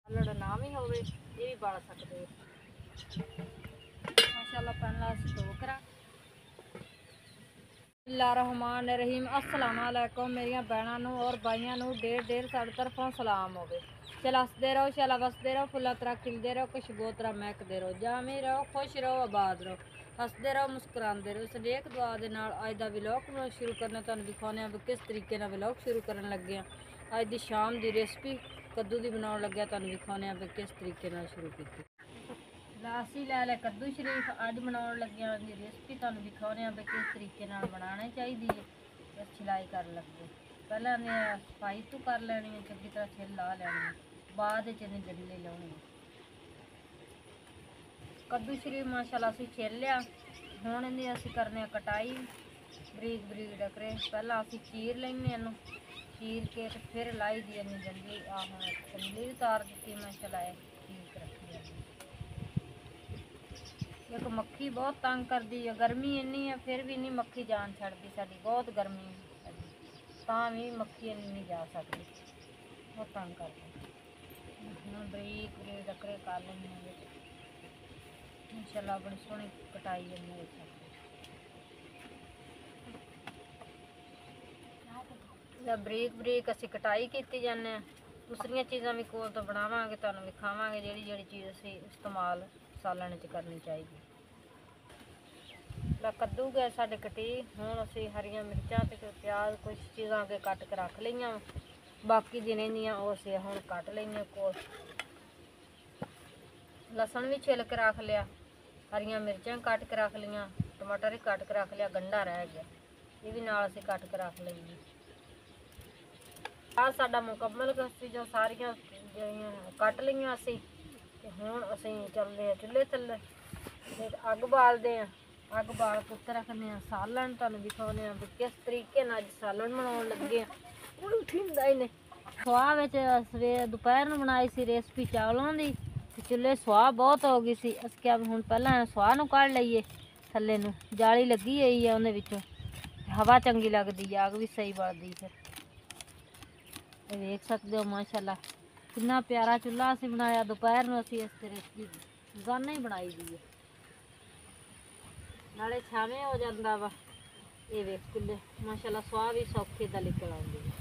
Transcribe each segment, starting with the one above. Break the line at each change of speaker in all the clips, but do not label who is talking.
ਲੜ ਨਾ ਵੀ ਹੋਵੇ ਇਹ ਵੀ ਬਣ ਸਕਦੇ ਮਾਸ਼ਾਅੱਲਾ। ਪਹਿਲਾਂ ਅਸੀਂ ਧੋ ਕਰਾਂ। बिस्मिल्लाहिर्रहमानिर्रहीम अस्सलाम वालेकुम मेरिया भैनों नूं और भाइयों नूं ढेर साड़ी तरफों सलाम होवे। चल हसदे रहो शाला वसदे रहो फुल्ला तरह खिलदे रहो खुशबू तरह महकदे रहो जामी रहो खुश रहो आबाद रहो हसदे रहो मुस्कुराते रहो। इस नेक दुआ दे नाल अज दा व्लॉग शुरू करना तुहानूं दिखाने भी किस तरीके नाल व्लॉग शुरू करन लगे। अज दी शाम दी रेसिपी कद्दू दी बनाउण लगे तुहानूं दिखाने भी किस तरीके नाल शुरू कीती। असी लै लै कद्दू शरीफ अज बनाउण लगे दी रेसिपी तुहानूं दिखाने भी किस तरीके नाल बनानी चाहिए है। छिलाई कर लगे पहले ने सफाई तो कर लैनी है चंगी तरह छिल ला लैनी है बाद इन्हें जल्ले लाने। कद्दू शरीफ माशाल्लाह असी छिल लिया। हुण इन्हें असी करने कटाई बरीक बरीक डकरे। पहला असी चीर लेंगे इनू चीर के फिर लाई दी इन्नी जल्दी जल्दी उतार दी माशाल्लाह चीर के रखी। एक मक्खी बहुत तंग करती है गर्मी इन्नी है फिर भी नहीं मक्खी जान छड़ती साड़ी बहुत गर्मी है भी मक्खी इन्नी नहीं जा सकती बहुत तंग करती। हम बरीक बरीक डकरे कर लेंगे इंशाल्लाह बड़ी सोहनी कटाई इन्नी बरीक बरीक असी कटाई की जाने। दूसरिया चीज़ा भी कोल तो बनावांगे तुहानूं विखावांगे जिहड़ी जिहड़ी चीज़ असी इस्तेमाल सालन च करनी चाहिए। कद्दू गए साढ़े कटी हुण असी हरियां मिर्चां ते प्याज कुछ चीज़ां अगे कट के रख लईआं बाकी जिन्हें दियां ओह असी हुण कट लईआं। कोल लसन भी छिल के रख लिया हरियां मिर्चां कट के रख लियां टमाटर भी कट के रख लिया गंढा रह गया ये भी नाल असी कट के रख लईआं। आ साडा मुकम्मल असी जो सारियां कट लईआं असी ते हुण असी चलदे चुल्हे थल्ले अग बालदे हैं। अग बाल के रखने सालन तुहानूं दिखाने भी किस तरीके नाल अज सालन बनाउण लगे हैं। सुआह विच सवेर दोपहर नूं बनाई सी रेसिपी चावलों की चुल्हे सुआह बहुत हो गई सी। असीं क्या हुण पहलां सुआह नूं कढ लईए थल्ले नूं जाली लगी होई है उहदे विचों हवा चंगी लगदी है अग भी सही बलदी। फिर देख सकते हो माशाल्लाह कितना प्यारा चुल्हा असीं बनाया। दोपहर नूं असीं इस रेसिपी रोज़ाना ही बनाई दी है नाले छावें हो जाता वा। ये वेख चुल्हे माशाल्लाह सुआह भी सौखे दा निकल आउंदी है।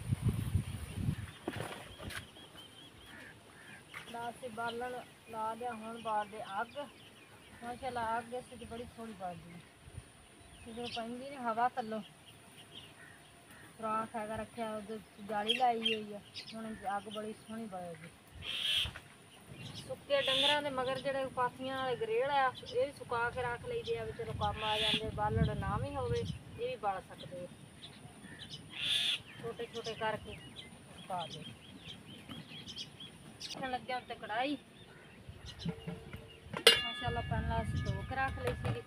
असीं बालन ला दिया हुण बालदे अग माशाल्लाह अग इस बड़ी सोहनी बलदी है जो पैंदी नहीं हवा थल्लों सुराख हैगा रखा जाली लाई हुई है हुण अग बड़ी सोहनी बलेगी। सुक्के डंगरां दे मगर जिहड़े पाथियां वाले गरेड़ आ ये भी सुका के रख लईदे आ चलो काम आ जाते बालड़ ना भी होवे ये भी बल सकते छोटे छोटे करके सुका दे। लगे उत्ते कढ़ाई माशाल्लाह पहला असीं धो के रख लई सी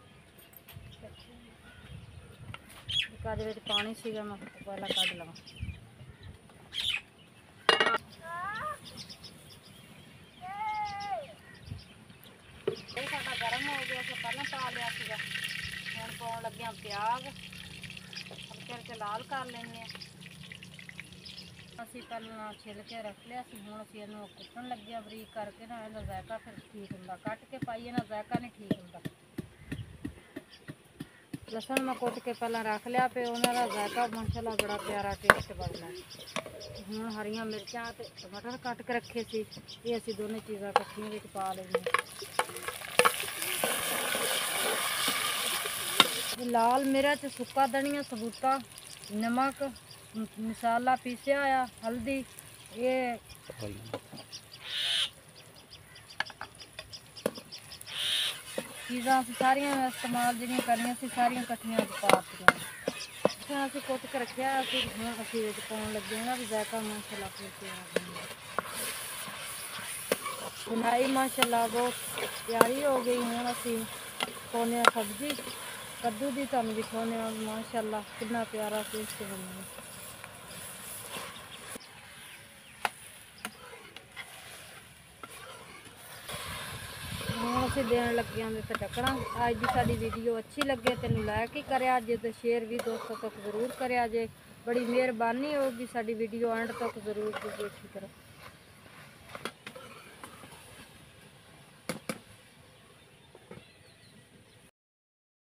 कद विच पानी सीगा मैं पहला कढ लवां। गर्म हो गया तो पहले पा लिया सीगा हुण पाउण लगे प्याज हल्के हल्के लाल कर लेंगे। असीं पहला छिल के रख लिया हुण असीं इहनूं कुटन लगे बरीक करके ना इहदा जायका फिर ठीक हुंदा कट के पाइए ना जायका नहीं ठीक हुंदा। लसन मैं कुट के पहला रख लिया पे उन्हां दा जायका माशाल्लाह बड़ा प्यारा टेस्ट बनदा। हुण हरियां मिर्चां ते टमाटर कट के रखे सी ये असीं दोनों चीज़ां इकट्ठियां विच पा लईआं। लाल मिर्च सुक्का धनिया सबूता नमक मसाला पीसिया होया हल्दी ये चीज़ां सारियां इस्तेमाल जिहड़ियां करनियां सी सारियां कट्ठियां पा दित्तियां। असीं कुट के रखिया फिर हुण असीं विच पाउण लगे ना भी जायका माशाल्लाह फिर प्यारा बुनाई माशाल्लाह बहुत प्यारी हो गई। हुण असीं पाउने सब्जी कद्दू दी तुहानूं दिखाने माशाल्लाह कितना प्यारा टेस्ट बनना। असीं देण लगे तो ढकना। अज की साडी वीडियो अच्छी लगे तेन लाइक ही करिया जे तो शेयर भी दोस्तों तक जरूर करिया जे बड़ी मेहरबानी होगी। साडी वीडियो एंड तक जरूर देखी करो।